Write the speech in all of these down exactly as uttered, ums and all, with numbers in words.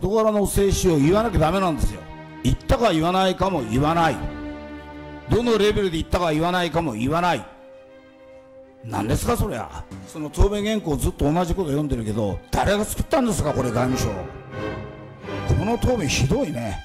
事柄の性質を言わなきゃダメなんですよ。言ったか言わないかも言わない。どのレベルで言ったか言わないかも言わない。何ですかそりゃ。その答弁原稿ずっと同じこと読んでるけど、誰が作ったんですかこれ、外務省。この答弁ひどいね。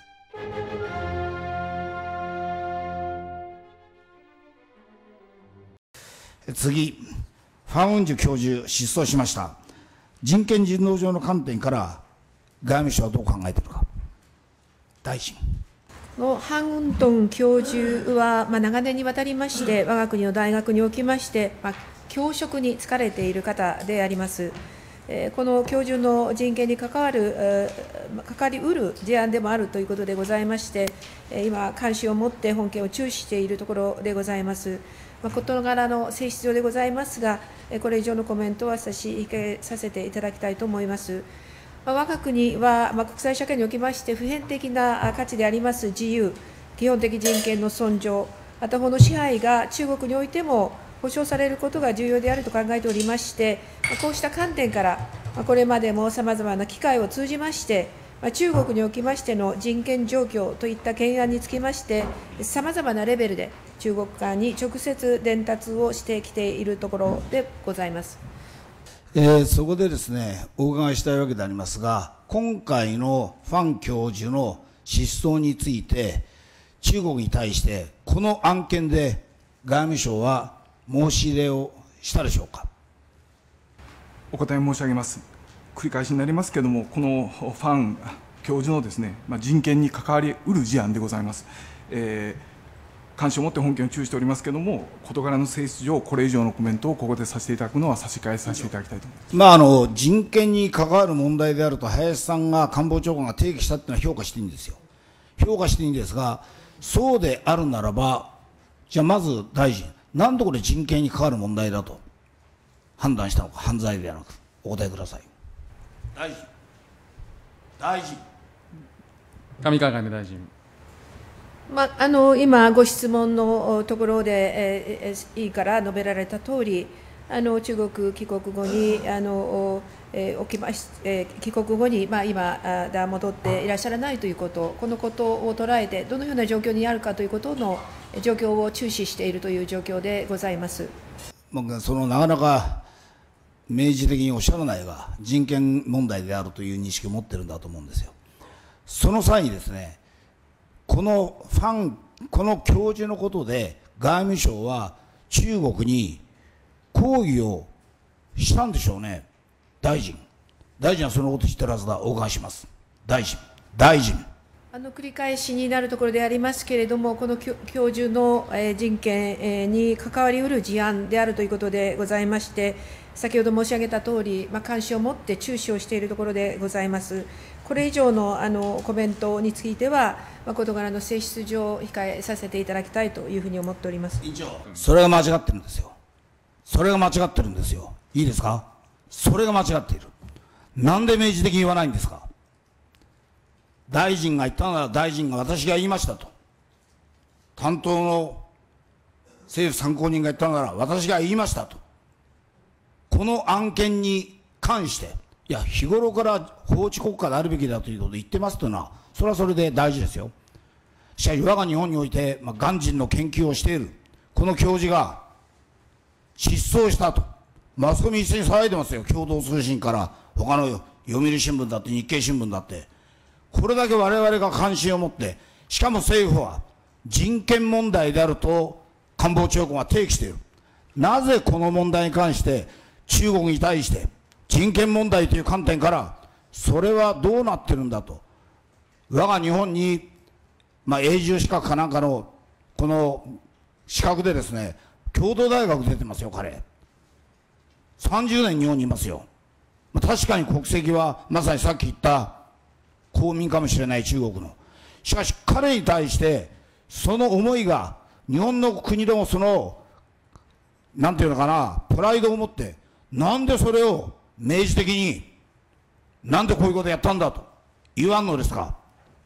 次、ファン・ウンジュ教授失踪しました。人権人道上の観点から外務省はどう考えているか。大臣。 のハン・ウントン教授は、まあ、長年にわたりまして、我が国の大学におきまして、まあ、教職に就かれている方であります。えー、この教授の人権に関わる、えー、関わりうる事案でもあるということでございまして、えー、今、関心を持って本件を注視しているところでございます。まあ、事柄の性質上でございますが、これ以上のコメントは差し控えさせていただきたいと思います。我が国は、まあ、国際社会におきまして普遍的な価値であります自由、基本的人権の尊重、また法の支配が中国においても保障されることが重要であると考えておりまして、こうした観点から、これまでもさまざまな機会を通じまして、中国におきましての人権状況といった懸案につきまして、さまざまなレベルで中国側に直接伝達をしてきているところでございます。 えー、そこでですね、お伺いしたいわけでありますが、今回のファン教授の失踪について、中国に対して、この案件で外務省は申し入れをしたでしょうか。 お答え申し上げます。繰り返しになりますけれども、このファン教授のですね、まあ、人権に関わりうる事案でございます。えー関心を持って本件を注意しておりますけれども、事柄の性質上、これ以上のコメントをここでさせていただくのは差し控えさせていただきたいと思います。 まあ、あの人権に関わる問題であると、林さんが官房長官が提起したというのは評価していいんですよ。評価していいんですが、そうであるならば、じゃあまず大臣、なんでこれ人権に関わる問題だと判断したのか、犯罪ではなく、お答えください。大臣。大臣。 上川外務大臣。 まあ、あの今、ご質問のところで、えー、委員から述べられたとおり、あの中国帰国後にあの、えー起きましえー、帰国後に、まあ、今だ戻っていらっしゃらないということ、このことを捉えて、どのような状況にあるかということの状況を注視しているという状況でございます。 そのなかなか明示的におっしゃらないが、人権問題であるという認識を持っているんだと思うんですよ。その際にですね、このファン、この教授のことで、外務省は中国に抗議をしたんでしょうね、大臣。大臣はそのこと知ってるはずだ、お伺いします。大臣、大臣。 あの繰り返しになるところでありますけれども、この教授の人権に関わりうる事案であるということでございまして、先ほど申し上げたとおり、まあ、関心を持って注視をしているところでございます。これ以上のあのコメントについては、まあ、事柄の性質上、控えさせていただきたいというふうに思っております。 委員長、それが間違ってるんですよ。それが間違ってるんですよ。いいですか。それが間違っている。なんで明示的に言わないんですか。大臣が言ったなら大臣が私が言いましたと。担当の政府参考人が言ったなら私が言いましたと。この案件に関して、いや、日頃から法治国家であるべきだということを言ってますというのは、それはそれで大事ですよ。しかし、我が日本において、まあ、鑑真の研究をしている、この教授が失踪したと、マスコミ一緒に騒いでますよ、共同通信から、他の読売新聞だって、日経新聞だって、これだけ我々が関心を持って、しかも政府は人権問題であると官房長官は提起している。なぜこの問題に関して、中国に対して人権問題という観点から、それはどうなってるんだと、我が日本に、まあ、永住資格かなんかのこの資格でですね、京都大学出てますよ、彼。さんじゅうねん日本にいますよ。まあ、確かに国籍はまさにさっき言った公民かもしれない中国の。しかし彼に対してその思いが日本の国でもそのなんていうのかな、プライドを持ってなんでそれを明示的になんでこういうことやったんだと言わんのですか。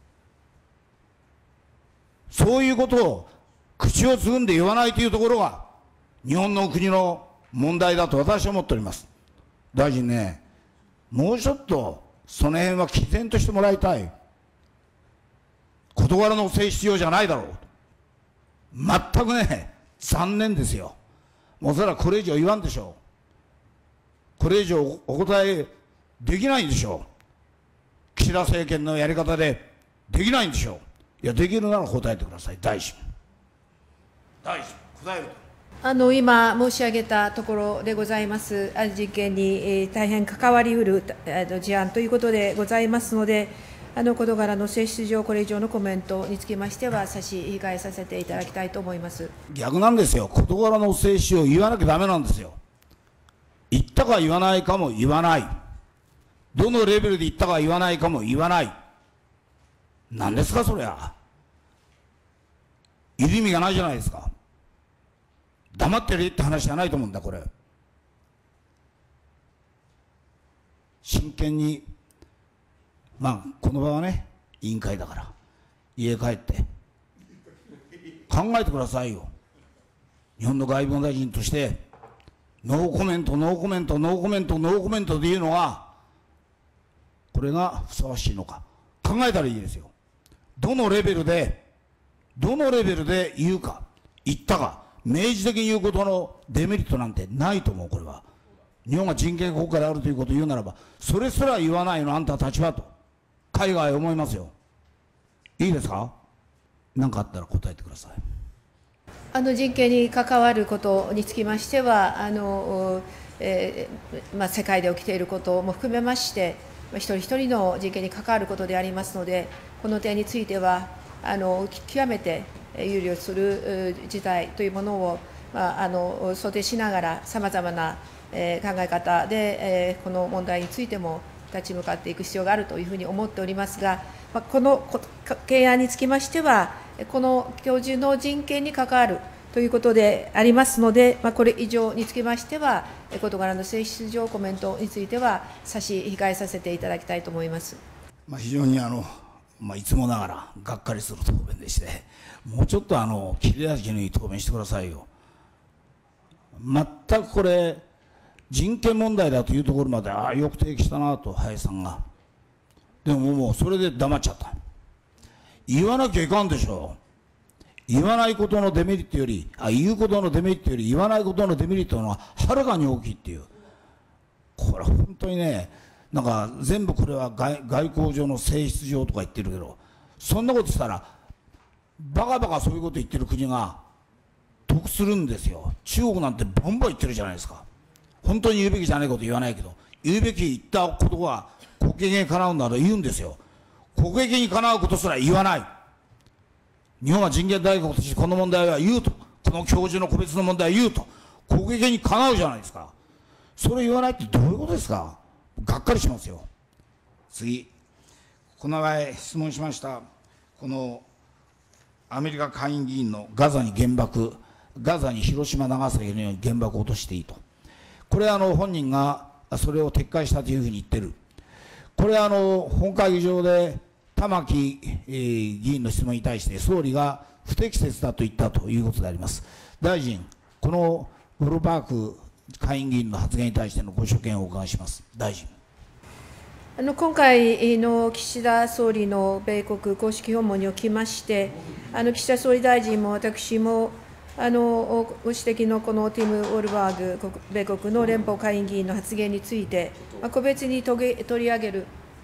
そういうことを口をつぐんで言わないというところが日本の国の問題だと私は思っております。大臣ね、もうちょっとその辺は毅然としてもらいたい。事柄の性質上じゃないだろう。全くね、残念ですよ。もうそれはこれ以上言わんでしょう。これ以上お答えできないんでしょう。岸田政権のやり方でできないんでしょう。いや、できるなら答えてください、大臣。大臣、答えると。 あの今申し上げたところでございます、人権に、えー、大変関わりうる、えー、事案ということでございますので、あの事柄の性質上、これ以上のコメントにつきましては、差し控えさせていただきたいと思います。 逆なんですよ、事柄の性質を言わなきゃだめなんですよ。言ったか言わないかも言わない。どのレベルで言ったか言わないかも言わない。何ですか、そりゃ。いる意味がないじゃないですか。黙ってるって話じゃないと思うんだ、これ。真剣に、まあ、この場はね、委員会だから、家帰って、考えてくださいよ。日本の外務大臣として、ノーコメント、ノーコメント、ノーコメント、ノーコメントで言うのは、これがふさわしいのか、考えたらいいですよ。どのレベルで、どのレベルで言うか、言ったか、明示的に言うことのデメリットなんてないと思う、これは。日本が人権国家であるということを言うならば、それすら言わないのあんたたちはと、海外思いますよ。いいですか？何かあったら答えてください。 あの人権に関わることにつきましては、あの、えーまあ、世界で起きていることも含めまして、一人一人の人権に関わることでありますので、この点については、あの極めて憂慮する事態というものを、まあ、あの想定しながら、さまざまな、えー、考え方で、えー、この問題についても立ち向かっていく必要があるというふうに思っておりますが、まあ、この懸案につきましては、この教授の人権に関わるということでありますので、まあ、これ以上につきましては、事柄の性質上、コメントについては差し控えさせていただきたいと思います。 まあ、非常にあの、まあ、いつもながらがっかりする答弁でして、もうちょっとあの切れ味のいい答弁してくださいよ。全くこれ、人権問題だというところまで、ああ、よく提起したなと、林さんが。でももうそれで黙っちゃった。言わなきゃいかんでしょう。言わないことのデメリットより、あ、言うことのデメリットより、言わないことのデメリットの方がはるかに大きいっていう。これ、本当にね、なんか全部これは 外, 外交上の性質上とか言ってるけど、そんなことしたら、バカバカそういうこと言ってる国が得するんですよ。中国なんてボンボン言ってるじゃないですか。本当に言うべきじゃないこと言わないけど、言うべき言ったことは国益にかなうなら言うんですよ。国益にかなうことすら言わない。日本は人権大国としてこの問題は言うと、この教授の個別の問題は言うと、国益にかなうじゃないですか。それ言わないってどういうことですか。がっかりしますよ。次、この前質問しました、このアメリカ下院議員のガザに原爆、ガザに広島、長崎のように原爆を落としていいと、これはあの本人がそれを撤回したというふうに言ってる、これはあの本会議場で玉木、えー、議員の質問に対して、総理が不適切だと言ったということであります。大臣、このブルーパーク下院議員の発言に対してのご所見をお伺いします。大臣。 あの今回の岸田総理の米国公式訪問におきまして、あの岸田総理大臣も私も、あのご指摘のこのティム・ウォルバーグ、米国の連邦下院議員の発言について、まあ、個別に取り上げる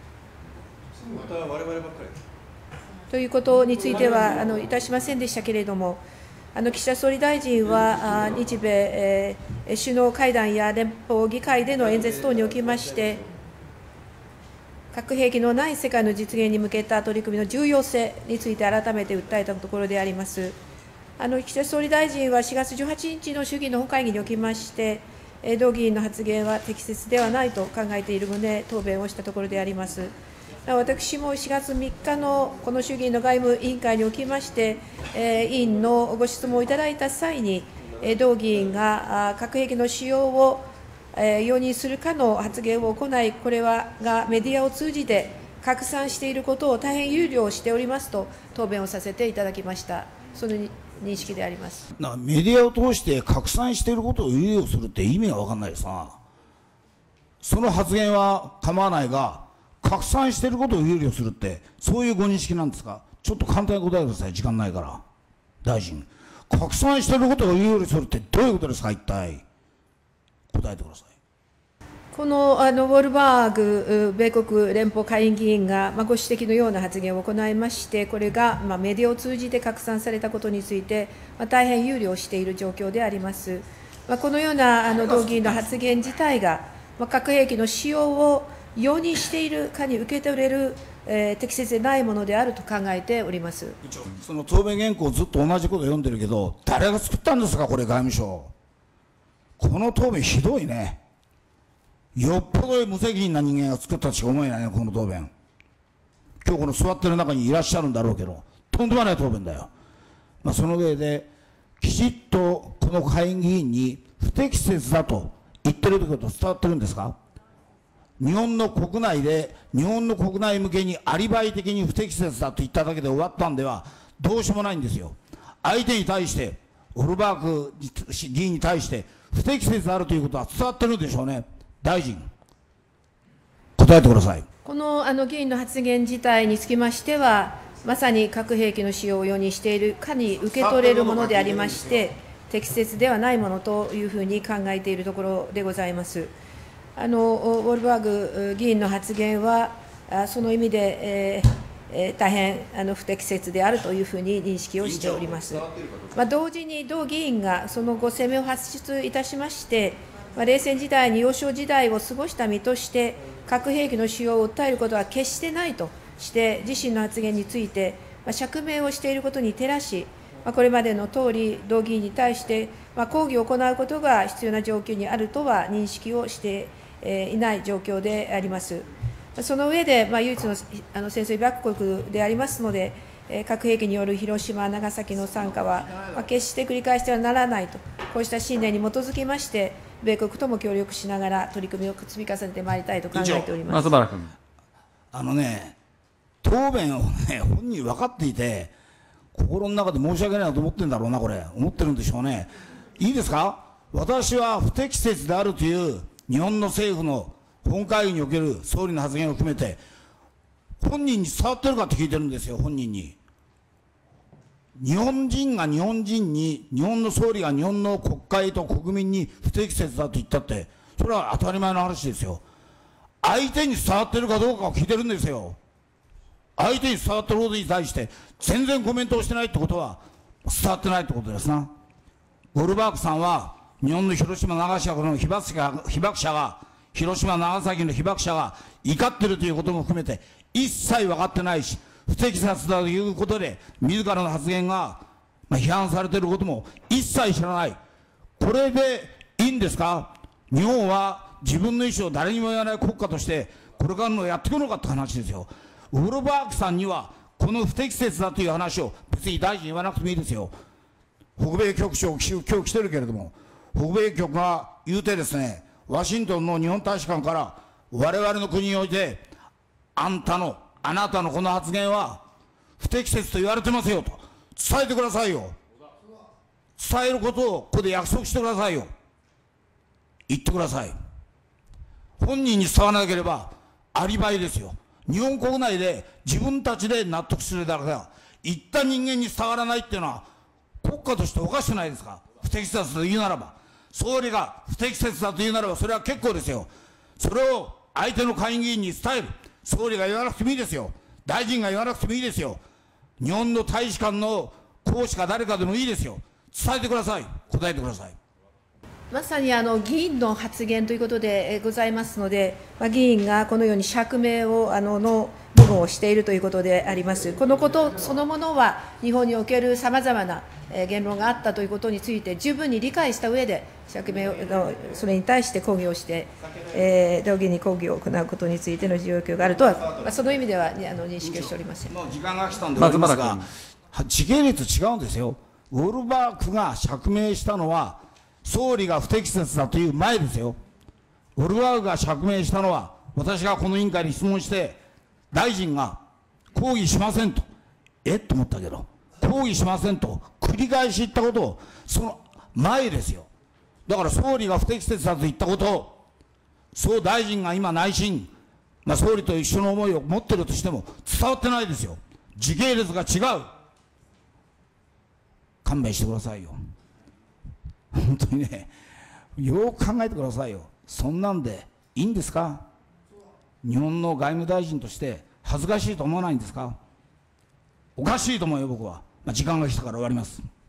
ということについてはあのいたしませんでしたけれども、あの岸田総理大臣は、日米、えー、首脳会談や連邦議会での演説等におきまして、核兵器のない世界の実現に向けた取り組みの重要性について改めて訴えたところであります。あの岸田総理大臣はしがつじゅうはちにちの衆議院の本会議におきまして、同議員の発言は適切ではないと考えている旨、答弁をしたところであります。私もしがつみっかのこの衆議院の外務委員会におきまして、委員のご質問をいただいた際に、同議員が核兵器の使用を容認するかの発言を行い、これはがメディアを通じて拡散していることを大変憂慮しておりますと答弁をさせていただきました。その認識であります。 なメディアを通して拡散していることを憂慮するって意味が分かんないですな。その発言は構わないが、 拡散していることを憂慮するって、そういうご認識なんですか。ちょっと簡単に答えてください、時間ないから。大臣、拡散していることを憂慮するってどういうことですか、一体。答えてください。 このあのウォルバーグ米国連邦下院議員が、まあ、ご指摘のような発言を行いまして、これが、まあ、メディアを通じて拡散されたことについて、まあ、大変憂慮している状況であります。まあ、このようなあの同議員の発言自体が、まあ、核兵器の使用を容認しているかに受け取れる、えー、適切でないものであると考えております。 その答弁原稿、ずっと同じこと読んでるけど、誰が作ったんですか、これ、外務省。この答弁、ひどいね。よっぽど無責任な人間が作ったとしか思えないね、この答弁。今日この座ってる中にいらっしゃるんだろうけど、とんでもない答弁だよ。まあ、その上で、きちっとこの下院議員に不適切だと言ってるということ伝わってるんですか。日本の国内で、日本の国内向けにアリバイ的に不適切だと言っただけで終わったんでは、どうしようもないんですよ。相手に対して、オルバーク議員に対して、不適切であるということは伝わってるんでしょうね。大臣、答えてください。 このあの議員の発言自体につきましては、まさに核兵器の使用を容認しているかに受け取れるものでありまして、適切ではないものというふうに考えているところでございます。あのウォルバーグ議員の発言は、その意味で、えーえー、大変あの不適切であるというふうに認識をしております。まあ、同時に同議員がそのご声明を発出いたしまして、まあ、冷戦時代に幼少時代を過ごした身として、核兵器の使用を訴えることは決してないとして、自身の発言について、まあ、釈明をしていることに照らし、まあ、これまでのとおり、同議員に対して、まあ、抗議を行うことが必要な状況にあるとは認識をしていない状況であります。その上で、まあ、唯一のあの戦争被爆国でありますので、核兵器による広島、長崎の惨禍は、まあ、決して繰り返してはならないと、こうした信念に基づきまして、米国とも協力しながら取り組みを積み重ねてまいりたいと考えております。 松原君。 あのね、答弁をね、本人分かっていて、心の中で申し訳ないと思ってるんだろうな、これ、思ってるんでしょうね。いいですか、私は不適切であるという日本の政府の本会議における総理の発言を含めて、本人に伝わってるかって聞いてるんですよ、本人に。日本人が日本人に、日本の総理が日本の国会と国民に不適切だと言ったって、それは当たり前の話ですよ。相手に伝わってるかどうかを聞いてるんですよ。相手に伝わってることに対して、全然コメントをしてないってことは、伝わってないってことですな。ゴルバーグさんは、日本の広島、長崎の被爆者が、被爆者が、広島、長崎の被爆者が怒ってるということも含めて、一切分かってないし、不適切だということで、自らの発言が、まあ、批判されていることも一切知らない。これでいいんですか。日本は自分の意思を誰にも言わない国家として、これからのやっていくのかって話ですよ。ウォルバーグさんには、この不適切だという話を、別に大臣言わなくてもいいですよ。北米局長、今日来てるけれども、北米局が言うてですね、ワシントンの日本大使館から、我々の国において、あんたの、あなたのこの発言は不適切と言われてますよと伝えてくださいよ。伝えることをここで約束してくださいよ。言ってください。本人に伝わらなければアリバイですよ。日本国内で自分たちで納得するだけだ。言った人間に伝わらないっていうのは国家としておかしくないですか。不適切と言うならば、総理が不適切だと言うならばそれは結構ですよ。それを相手の下院議員に伝える。総理が言わなくてもいいですよ。大臣が言わなくてもいいですよ。日本の大使館の公使か誰かでもいいですよ。伝えてください。答えてください。 まさにあの議員の発言ということでございますので、まあ、議員がこのように釈明をあのの部分をしているということであります。このことそのものは、日本におけるさまざまな言論があったということについて、十分に理解した上で、釈明をそれに対して抗議をして、えー、同議に抗議を行うことについての状況があるとは、まあ、その意味ではあの認識をしておりません。 もう時間が来たんで終わりますが、時系列違うんですよ。ウォルバーグが釈明したのは、総理が不適切だという前ですよ。ウォルバーグが釈明したのは、私がこの委員会に質問して、大臣が抗議しませんと、えっと思ったけど、抗議しませんと繰り返し言ったことを、その前ですよ。だから総理が不適切だと言ったことを、総大臣が今内心、 まあ、総理と一緒の思いを持っているとしても伝わってないですよ。時系列が違う。勘弁してくださいよ。本当にね、よく考えてくださいよ。そんなんでいいんですか。日本の外務大臣として恥ずかしいと思わないんですか。おかしいと思うよ、僕は。まあ、時間が来たから終わります。